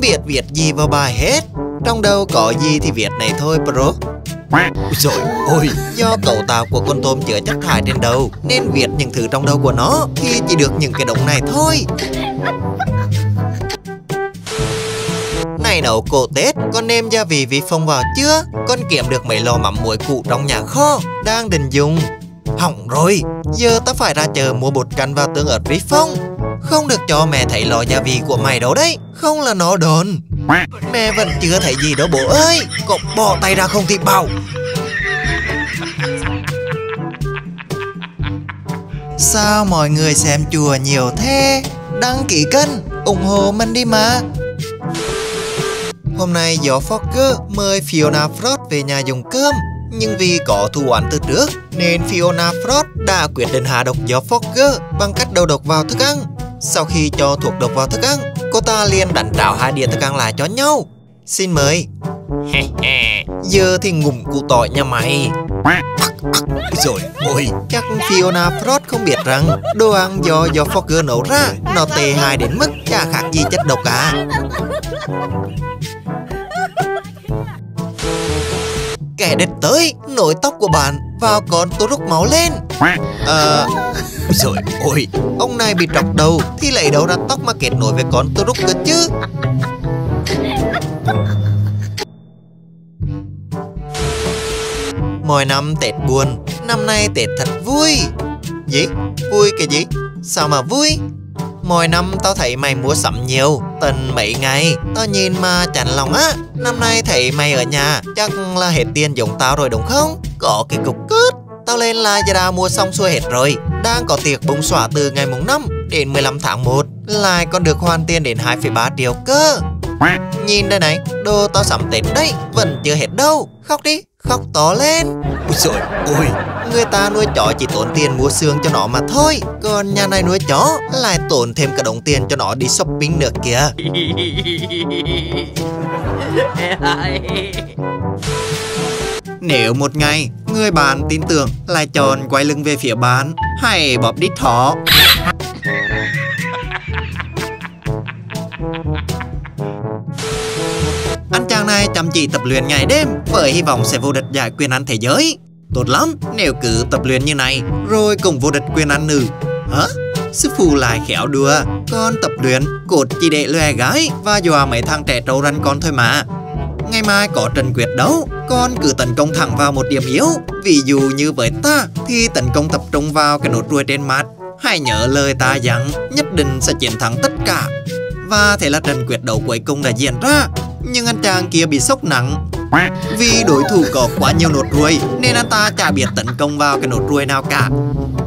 biết viết gì vào bài hết. Trong đầu có gì thì viết này thôi bro. Rồi, ôi, do cấu tạo của con tôm chứa chất thải trên đầu nên viết những thứ trong đầu của nó thì chỉ được những cái đống này thôi. Này nấu cổ Tết, con nêm gia vị vi phong vào chưa? Con kiếm được mấy lò mắm muối cũ trong nhà kho, đang định dùng. Hỏng rồi, giờ ta phải ra chợ mua bột canh và tương ớt vi phong. Không được cho mẹ thấy lò gia vị của mày đâu đấy, không là nó đồn. Mẹ vẫn chưa thấy gì đâu bố ơi, cậu bỏ tay ra không thì bảo. Sao mọi người xem chùa nhiều thế? Đăng ký kênh, ủng hộ mình đi mà. Hôm nay Gió Fokker mời Fiona Frost về nhà dùng cơm. Nhưng vì có thù oán từ trước nên Fiona Frost đã quyết định hạ độc Gió Fokker bằng cách đầu độc vào thức ăn. Sau khi cho thuốc độc vào thức ăn, cô ta liền đánh tráo hai đĩa thức ăn lại cho nhau. Xin mời. Giờ thì ngủm củ tỏi nha mày. Rồi, ôi, chắc Fiona Frost không biết rằng đồ ăn do Gió Fokker nấu ra nó tệ hại đến mức chả khác gì chất độc cả. Kẻ địch tới, nổi tóc của bạn vào con tô rút máu lên. Rồi, ôi, ông này bị trọc đầu thì lấy đâu ra tóc mà kết nối với con tô rút cơ chứ. Mỗi năm Tết buồn, năm nay Tết thật vui. Gì? Vui cái gì? Sao mà vui? Mỗi năm tao thấy mày mua sắm nhiều, tận mấy ngày, tao nhìn mà chán lòng á. Năm nay thấy mày ở nhà, chắc là hết tiền giống tao rồi đúng không? Có cái cục cướp. Tao lên Lazada mua xong xuôi hết rồi. Đang có tiệc bông xóa từ ngày mùng 5 đến 15 tháng 1. Lại còn được hoàn tiền đến 2,3 triệu cơ. Nhìn đây này, đồ tao sắm Tết đấy, vẫn chưa hết đâu. Khóc đi, khóc to lên. Ôi trời ơi, người ta nuôi chó chỉ tốn tiền mua xương cho nó mà thôi. Còn nhà này nuôi chó lại tốn thêm cả đồng tiền cho nó đi shopping nữa kìa. Nếu một ngày người bạn tin tưởng lại chọn quay lưng về phía bạn, hãy bóp đít thỏ. Anh chàng này chăm chỉ tập luyện ngày đêm với hy vọng sẽ vô địch giải quyền Anh thế giới. Tốt lắm nếu cứ tập luyện như này rồi cùng vô địch quyền Anh nữ. Hả? Sư phụ lại khéo đùa. Con tập luyện cột chỉ để lòe gái và dọa mấy thằng trẻ trâu ranh con thôi mà. Ngày mai có trận quyết đấu, con cứ tấn công thẳng vào một điểm yếu. Ví dụ như với ta thì tấn công tập trung vào cái nốt ruồi trên mặt. Hãy nhớ lời ta dặn, nhất định sẽ chiến thắng tất cả. Và thế là trận quyết đấu cuối cùng đã diễn ra. Nhưng anh chàng kia bị sốc nặng. Vì đối thủ có quá nhiều nốt ruồi nên anh ta chả biết tấn công vào cái nốt ruồi nào cả.